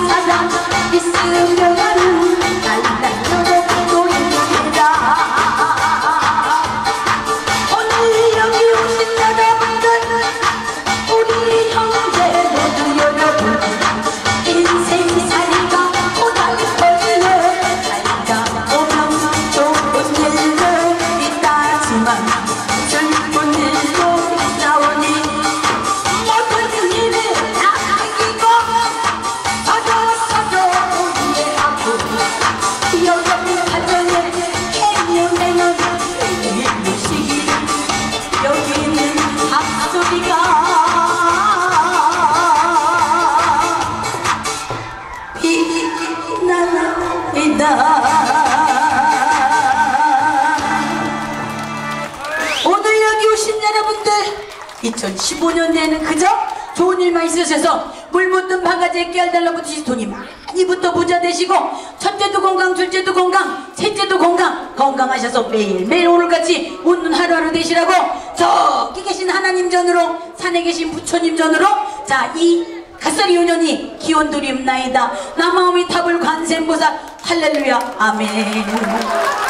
사랑 있으면은 날라도 있습니다. 오늘 여기 오신 여러분들, 우리 형제 모두 여러분, 인생살이가 고달퍼지네. 살다 보면 좋은 일도 있다지만 슬픈 일도 나오니 모든 일을 다 이기고 서로 이해하고 여러분 가정에 행운행운 이루시길 여기 있는 박소리가 오늘 여기 오신 여러분들, 2015년에는 그저 좋은 일만 있으셔서 물 묻든 바가지에 깨알 달라붙으시 돈이 많이 붙어 부자 되시고, 첫째도 건강, 둘째도 건강, 셋째도 건강, 건강하셔서 매일매일 오늘같이 웃는 하루하루 되시라고 저기 계신 하나님 전으로, 산에 계신 부처님 전으로, 자, 이 갓살이 요년이 기원드립나이다. 나 마음이 탑을 관세음보살. 할렐루야 아멘.